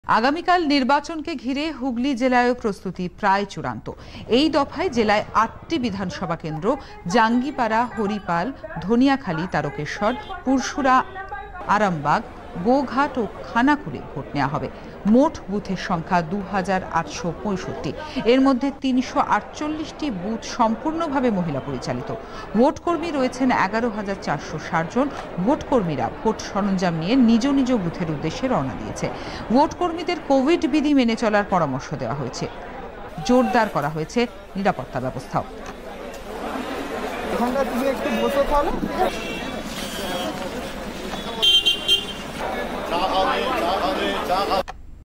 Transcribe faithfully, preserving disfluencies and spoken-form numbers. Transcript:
আগামীকাল নির্বাচনকে ঘিরে হুগলি জেলায় প্রস্তুতি প্রায় চূড়ান্ত। এই দফায় জেলায় আটটি বিধানসভা কেন্দ্র জাঙ্গিপাড়া, হরিপাল, ধনিয়াখালী, তারকেশ্বর, পুরশুরা, আরামবাগ, গোঘাট ও খানাকুলে ভোট নেওয়া হবে। মোট বুথের সংখ্যা দু হাজার আটশো পঁয়ষট্টি। এর মধ্যে তিনশো আটচল্লিশটি বুথ সম্পূর্ণভাবে মহিলা পরিচালিত। ভোট কর্মী রয়েছেন এগারো হাজার চারশো ষাট জন। ভোট কর্মীরা ভোট সরঞ্জাম নিয়ে নিজ নিজ বুথের উদ্দেশ্যে রওনা দিয়েছে। ভোট কর্মীদের কোভিড বিধি মেনে চলার পরামর্শ দেওয়া হয়েছে। জোরদার করা হয়েছে নিরাপত্তা ব্যবস্থাও। এখানটা তুমি একটু বসে থাকো। চা হবে, চা হবে, চা হবে।